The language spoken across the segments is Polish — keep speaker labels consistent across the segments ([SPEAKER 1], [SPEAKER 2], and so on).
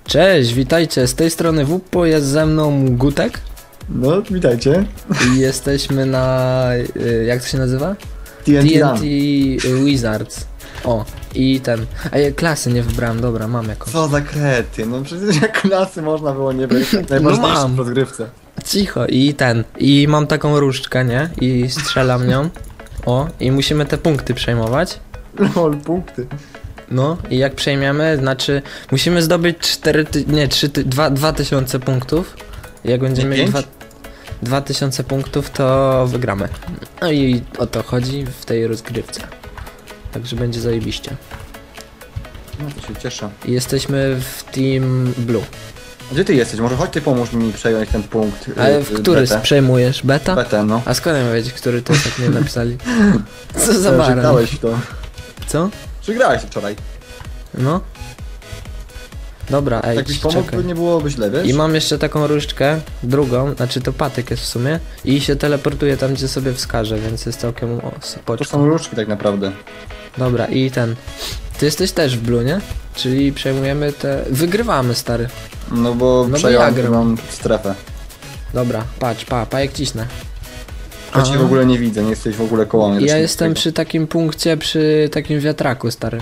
[SPEAKER 1] Cześć, witajcie, z tej strony WUPO, jest ze mną Gutek.
[SPEAKER 2] No, witajcie.
[SPEAKER 1] I jesteśmy na... jak to się nazywa?
[SPEAKER 2] TNT
[SPEAKER 1] Wizards. O, i ten... A ja klasy nie wybrałem, dobra, mam jakąś.
[SPEAKER 2] Co za krety, no przecież jak klasy można było nie brać, najważniejsze
[SPEAKER 1] mam.
[SPEAKER 2] w rozgrywce.
[SPEAKER 1] Cicho, i ten... I mam taką różdżkę, nie? I strzelam nią. O, i musimy te punkty przejmować.
[SPEAKER 2] Lol, punkty.
[SPEAKER 1] No, i jak przejmiemy, znaczy... Musimy zdobyć 2000 punktów. Jak będziemy mieli 2000 punktów, to wygramy. No i o to chodzi w tej rozgrywce. Także będzie zajebiście.
[SPEAKER 2] No to się cieszę.
[SPEAKER 1] I jesteśmy w Team Blue.
[SPEAKER 2] Gdzie ty jesteś? Może chodź ty pomóż mi przejąć ten punkt.
[SPEAKER 1] Ale w który
[SPEAKER 2] betę.
[SPEAKER 1] przejmujesz? Beta?
[SPEAKER 2] Betę, no.
[SPEAKER 1] A skąd ja mam wiedzieć, który to tak nie napisali? Co za baran?
[SPEAKER 2] Przegrałeś w to.
[SPEAKER 1] Co?
[SPEAKER 2] Przegrałeś wczoraj.
[SPEAKER 1] No. Dobra, ej,
[SPEAKER 2] Jakbyś pomógł,
[SPEAKER 1] czekaj.
[SPEAKER 2] nie byłoby źle, wiesz?
[SPEAKER 1] I mam jeszcze taką różdżkę, drugą, znaczy to patyk jest w sumie. I się teleportuje tam, gdzie sobie wskaże, więc jest całkiem
[SPEAKER 2] To
[SPEAKER 1] spoczko.
[SPEAKER 2] są różdżki tak naprawdę.
[SPEAKER 1] Dobra, i ten... Ty jesteś też w blue, nie? Czyli przejmujemy te... Wygrywamy, stary.
[SPEAKER 2] No bo
[SPEAKER 1] No bo
[SPEAKER 2] przejąłem
[SPEAKER 1] ja gram.
[SPEAKER 2] mam strefę.
[SPEAKER 1] Dobra, patrz, pa jak cisnę.
[SPEAKER 2] Ja cię
[SPEAKER 1] Aha.
[SPEAKER 2] w ogóle nie widzę, nie jesteś w ogóle koło mnie.
[SPEAKER 1] Ja
[SPEAKER 2] do
[SPEAKER 1] jestem
[SPEAKER 2] wszystkiego.
[SPEAKER 1] przy takim punkcie, przy takim wiatraku, stary.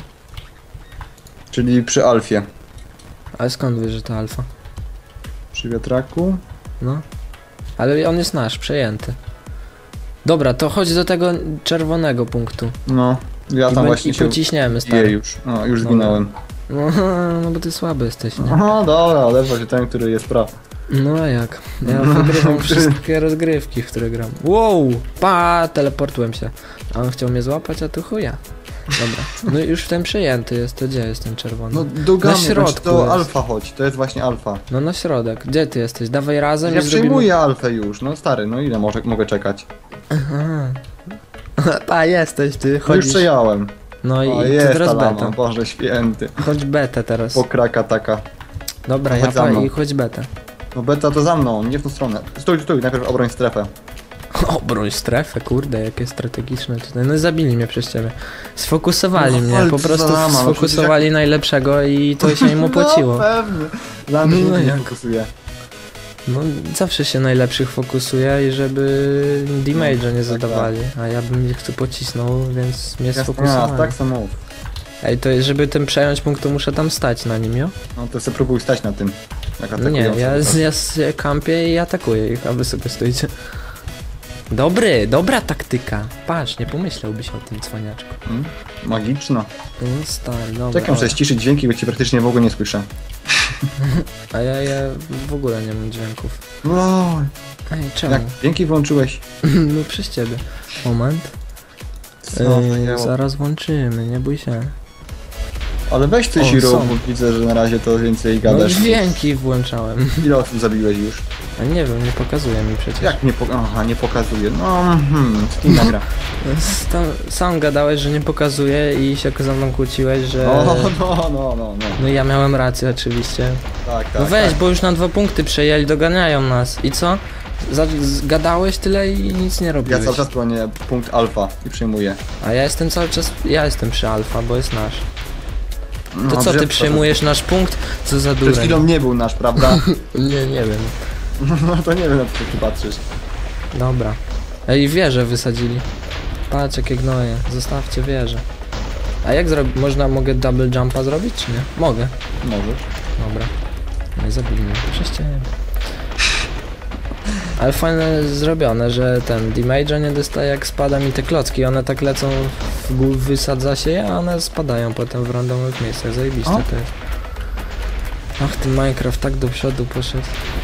[SPEAKER 2] Czyli przy alfie.
[SPEAKER 1] Ale skąd wiesz, że to alfa?
[SPEAKER 2] Przy wiatraku.
[SPEAKER 1] No. Ale on jest nasz, przejęty. Dobra, to chodź do tego czerwonego punktu.
[SPEAKER 2] No. Ja tam właśnie
[SPEAKER 1] I
[SPEAKER 2] się...
[SPEAKER 1] pociśniemy,
[SPEAKER 2] Je
[SPEAKER 1] stary.
[SPEAKER 2] już. No, już
[SPEAKER 1] Dobra.
[SPEAKER 2] zginąłem.
[SPEAKER 1] No bo ty słaby jesteś, nie?
[SPEAKER 2] Aha, dobra, odezwał się ten, który jest praw.
[SPEAKER 1] No a jak? Ja wygrywam wszystkie rozgrywki, w które gram. Wow! Teleportłem się. A on chciał mnie złapać, a tu chuja. Dobra. No i już ten przejęty jest, to gdzie jest ten czerwony?
[SPEAKER 2] No do
[SPEAKER 1] Na środku
[SPEAKER 2] to
[SPEAKER 1] jest.
[SPEAKER 2] alfa chodź, to jest właśnie alfa.
[SPEAKER 1] No na środek. Gdzie ty jesteś? Dawaj razem
[SPEAKER 2] Ja
[SPEAKER 1] i zrobimy...
[SPEAKER 2] przejmuję alfę już, no stary, no ile mogę czekać?
[SPEAKER 1] Aha. Jesteś ty,
[SPEAKER 2] No już
[SPEAKER 1] chodzisz.
[SPEAKER 2] przejąłem.
[SPEAKER 1] No i
[SPEAKER 2] O,
[SPEAKER 1] ty
[SPEAKER 2] jest
[SPEAKER 1] teraz
[SPEAKER 2] ta lama,
[SPEAKER 1] betę.
[SPEAKER 2] Boże święty.
[SPEAKER 1] Chodź betę teraz.
[SPEAKER 2] Pokraka taka.
[SPEAKER 1] Dobra,
[SPEAKER 2] chodź za mną.
[SPEAKER 1] i chodź betę.
[SPEAKER 2] No beta to za mną, nie w tą stronę. Stój, najpierw obroń strefę.
[SPEAKER 1] Obroń strefę, kurde, jakie strategiczne tutaj. No zabili mnie przez ciebie. Sfokusowali
[SPEAKER 2] No,
[SPEAKER 1] mnie,
[SPEAKER 2] ale
[SPEAKER 1] po
[SPEAKER 2] co
[SPEAKER 1] prostu
[SPEAKER 2] za lama, no
[SPEAKER 1] sfokusowali najlepszego i to się im opłaciło.
[SPEAKER 2] No pewnie. Za mnie
[SPEAKER 1] No
[SPEAKER 2] nie
[SPEAKER 1] jak?
[SPEAKER 2] fokusuje.
[SPEAKER 1] No zawsze się najlepszych fokusuje i żeby damage'a nie zadawali. A ja bym ich tu pocisnął, więc mnie
[SPEAKER 2] A,
[SPEAKER 1] sfokusowali.
[SPEAKER 2] tak samo.
[SPEAKER 1] Ej, to jest, żeby tym przejąć punkt, to muszę tam stać na nim, jo?
[SPEAKER 2] No to sobie próbuj stać na tym. Jak
[SPEAKER 1] No nie,
[SPEAKER 2] atakujący.
[SPEAKER 1] ja kampię i atakuję ich, a wy sobie stoicie. Dobra taktyka. Patrz, nie pomyślałbyś o tym cwaniaczku.
[SPEAKER 2] Magiczno.
[SPEAKER 1] No stary, dobra.
[SPEAKER 2] Czekam, że ściszyć dźwięki, bo cię praktycznie w ogóle nie słyszę.
[SPEAKER 1] A ja w ogóle nie mam dźwięków.
[SPEAKER 2] No,
[SPEAKER 1] Ej, czemu?
[SPEAKER 2] jak dźwięki włączyłeś?
[SPEAKER 1] No przez ciebie. Moment.
[SPEAKER 2] Co?
[SPEAKER 1] Zaraz włączymy, nie bój się.
[SPEAKER 2] Ale weź coś
[SPEAKER 1] O,
[SPEAKER 2] i
[SPEAKER 1] są.
[SPEAKER 2] rób, bo widzę, że na razie to więcej
[SPEAKER 1] No
[SPEAKER 2] gadasz.
[SPEAKER 1] dźwięki włączałem.
[SPEAKER 2] Ile osób zabiłeś już?
[SPEAKER 1] A nie wiem, nie pokazuje mi przecież.
[SPEAKER 2] Jak nie Aha, nie pokazuje. No, z kim nagra?
[SPEAKER 1] Sam gadałeś, że nie pokazuje i się ze mną kłóciłeś, że...
[SPEAKER 2] No.
[SPEAKER 1] No ja miałem rację oczywiście.
[SPEAKER 2] Tak.
[SPEAKER 1] No weź,
[SPEAKER 2] tak.
[SPEAKER 1] bo już na 2 punkty przejęli, doganiają nas. I co? Gadałeś tyle i nic nie
[SPEAKER 2] Ja
[SPEAKER 1] robiłeś.
[SPEAKER 2] cały czas bronię punkt alfa i przyjmuję.
[SPEAKER 1] A ja jestem cały czas... Ja jestem przy alfa, bo jest nasz. To
[SPEAKER 2] No,
[SPEAKER 1] co, ty
[SPEAKER 2] drzewo-
[SPEAKER 1] przejmujesz nasz punkt? Co za
[SPEAKER 2] Przed
[SPEAKER 1] dureń.
[SPEAKER 2] chwilą nie był nasz, prawda?
[SPEAKER 1] Nie wiem.
[SPEAKER 2] No to nie wiem, na co ty patrzysz.
[SPEAKER 1] Dobra. Ej, wieżę wysadzili. Patrz jakie gnoje. Zostawcie wieżę. A jak mogę double jumpa zrobić, czy nie? Mogę.
[SPEAKER 2] Możesz.
[SPEAKER 1] Dobra. No i zabili mnie. Przez ciebie. Ale fajne zrobione, że ten damage'a nie dostaje jak spada mi te klocki. One tak lecą, wysadza się je, a one spadają potem w randomowych miejscach. Zajebiste
[SPEAKER 2] O.
[SPEAKER 1] to jest. Ach, ten Minecraft tak do przodu poszedł.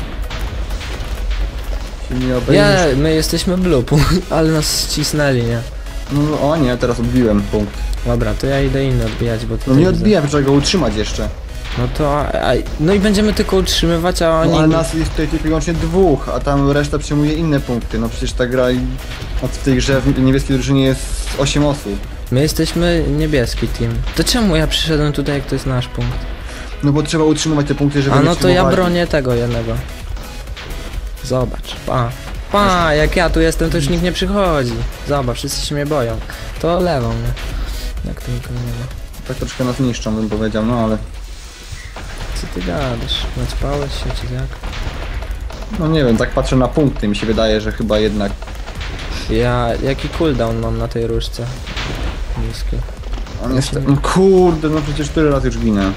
[SPEAKER 2] Się nie obejrzysz.
[SPEAKER 1] My jesteśmy blue, ale nas ścisnęli, nie?
[SPEAKER 2] No o nie, teraz odbiłem punkt.
[SPEAKER 1] Dobra, to ja idę inny odbijać, bo
[SPEAKER 2] No
[SPEAKER 1] tutaj
[SPEAKER 2] nie
[SPEAKER 1] widzę.
[SPEAKER 2] odbijam, trzeba go utrzymać jeszcze.
[SPEAKER 1] No to, no i będziemy tylko utrzymywać, a oni...
[SPEAKER 2] No ale nas jest tutaj tylko i wyłącznie dwóch, a tam reszta przyjmuje inne punkty. No przecież ta gra w tej grze w niebieskiej drużynie jest 8 osób.
[SPEAKER 1] My jesteśmy niebieski team. To czemu ja przyszedłem tutaj, jak to jest nasz punkt?
[SPEAKER 2] No bo trzeba utrzymywać te punkty, żeby
[SPEAKER 1] A
[SPEAKER 2] nie
[SPEAKER 1] no to ja
[SPEAKER 2] przyjmowali.
[SPEAKER 1] bronię tego jednego. Zobacz, pa, jak ja tu jestem, to już nikt nie przychodzi. Zobacz, wszyscy się mnie boją. To lewą mnie. Jak to nikogo nie ma.
[SPEAKER 2] Tak troszkę nas niszczą, bym powiedział, no ale...
[SPEAKER 1] Co ty gadasz? Naćpałeś się czy jak?
[SPEAKER 2] No nie wiem, tak patrzę na punkty, mi się wydaje, że chyba jednak...
[SPEAKER 1] Jaki cooldown mam na tej różce? Niski.
[SPEAKER 2] On jest... No kurde, no przecież 4 razy już ginę.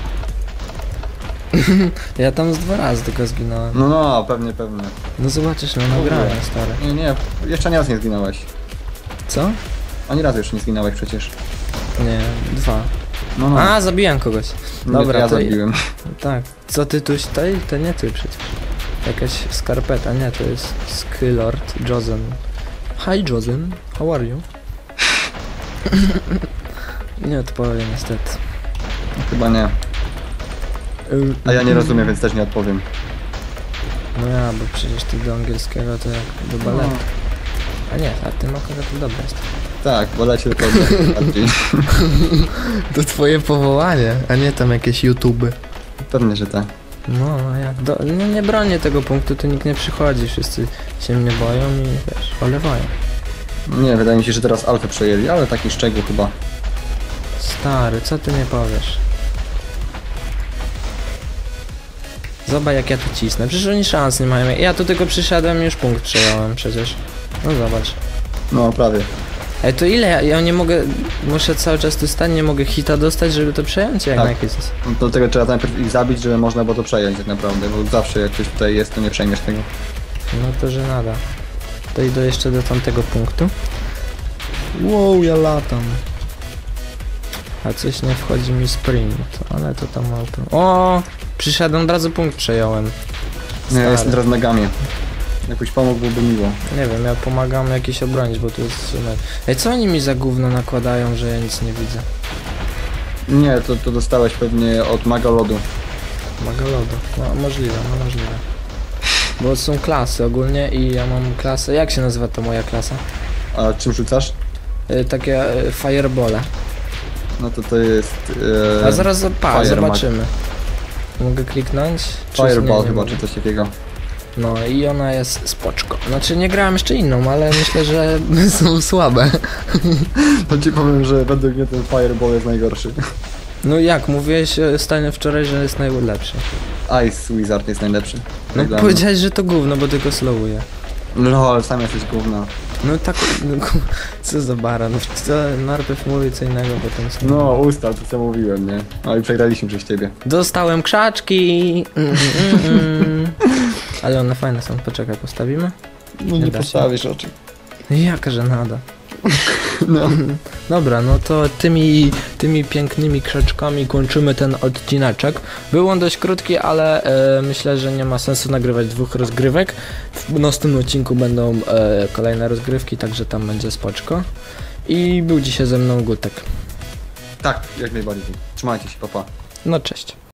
[SPEAKER 1] Ja tam z 2 razy tylko zginąłem.
[SPEAKER 2] No, pewnie.
[SPEAKER 1] No zobaczysz na nagranie, stary.
[SPEAKER 2] Nie, jeszcze ani raz nie zginąłeś.
[SPEAKER 1] Co?
[SPEAKER 2] Ani raz jeszcze nie zginąłeś przecież.
[SPEAKER 1] Nie, 2.
[SPEAKER 2] No.
[SPEAKER 1] A, zabiłem kogoś.
[SPEAKER 2] Nie,
[SPEAKER 1] Dobra,
[SPEAKER 2] ja
[SPEAKER 1] to
[SPEAKER 2] zabiłem.
[SPEAKER 1] tak. Co ty tuś tutaj? To nie ty przecież. Jakaś skarpeta, nie, to jest Skylord Jozen. Hi Jozen, how are you? Nie odpowiem niestety.
[SPEAKER 2] Chyba nie. A ja nie rozumiem, więc też nie odpowiem.
[SPEAKER 1] No ja, bo przecież ty do angielskiego to jak do baletu. A nie, a ty akurat to dobre jest.
[SPEAKER 2] Tak, wolecie to bardziej.
[SPEAKER 1] To twoje powołanie, a nie tam jakieś YouTube.
[SPEAKER 2] Pewnie, że tak.
[SPEAKER 1] No, a jak nie bronię tego punktu, to nikt nie przychodzi, wszyscy się mnie boją i wiesz, olewają.
[SPEAKER 2] Nie, wydaje mi się, że teraz alfę przejęli, ale taki szczegół chyba.
[SPEAKER 1] Stary, co ty nie powiesz? Zobacz jak ja tu cisnę, przecież oni szans nie mają. Ja tu tylko przyszedłem i już punkt przejąłem przecież. No zobacz.
[SPEAKER 2] No, prawie.
[SPEAKER 1] Ej, to ile ja nie mogę, muszę cały czas tu stać, nie mogę hita dostać, żeby to przejąć? Jak
[SPEAKER 2] Tak.
[SPEAKER 1] na jakiś jest?
[SPEAKER 2] Do tego trzeba najpierw ich zabić, żeby można było to przejąć tak naprawdę, bo zawsze jak ktoś tutaj jest, to nie przejmiesz tego.
[SPEAKER 1] No to że nada. To idę jeszcze do tamtego punktu. Wow, ja latam. A coś nie wchodzi mi sprint, ale to tam auto. O! Przyszedłem, od razu punkt przejąłem.
[SPEAKER 2] Nie, ja jestem
[SPEAKER 1] Stary.
[SPEAKER 2] teraz na gamie. Jakbyś pomógł, byłby miło.
[SPEAKER 1] Nie wiem, ja pomagam jakiś obronić, bo tu jest sumer. Ej, co oni mi za gówno nakładają, że ja nic nie widzę?
[SPEAKER 2] Nie, to dostałeś pewnie od Maga Lodu.
[SPEAKER 1] Magalodo. No możliwe, no możliwe. Bo są klasy ogólnie i ja mam klasę. Jak się nazywa to moja klasa?
[SPEAKER 2] A czym rzucasz?
[SPEAKER 1] Takie firebole.
[SPEAKER 2] No to jest...
[SPEAKER 1] A zaraz
[SPEAKER 2] Fire
[SPEAKER 1] zobaczymy. Mogę kliknąć? Czy
[SPEAKER 2] Fireball
[SPEAKER 1] nie
[SPEAKER 2] chyba,
[SPEAKER 1] mogę?
[SPEAKER 2] czy coś takiego.
[SPEAKER 1] No i ona jest spoczko. Znaczy nie grałem jeszcze inną, ale myślę, że są słabe.
[SPEAKER 2] To ci powiem, że według mnie ten Fireball jest najgorszy.
[SPEAKER 1] No jak, mówiłeś Stanie wczoraj, że jest najlepszy.
[SPEAKER 2] Ice Wizard jest najlepszy.
[SPEAKER 1] No
[SPEAKER 2] Jak dla
[SPEAKER 1] powiedziałeś, że to gówno, bo tylko slowuje.
[SPEAKER 2] mnie. No, ale sam jesteś gówno.
[SPEAKER 1] No tak, co za baran. Najpierw mówi co innego, potem co.
[SPEAKER 2] No, ustal, to co mówiłem, nie? No i przegraliśmy przez ciebie.
[SPEAKER 1] Dostałem krzaczki. Ale one fajne są, poczekaj, postawimy?
[SPEAKER 2] No
[SPEAKER 1] nie postawisz
[SPEAKER 2] oczy.
[SPEAKER 1] Jaka żenada.
[SPEAKER 2] No.
[SPEAKER 1] Dobra, no to tymi pięknymi krzaczkami kończymy ten odcineczek. Był on dość krótki, ale myślę, że nie ma sensu nagrywać 2 rozgrywek. W następnym odcinku będą kolejne rozgrywki, także tam będzie spoczko. I był dzisiaj ze mną Gutek.
[SPEAKER 2] Tak, jak najbardziej. Trzymajcie się, papa.
[SPEAKER 1] No cześć.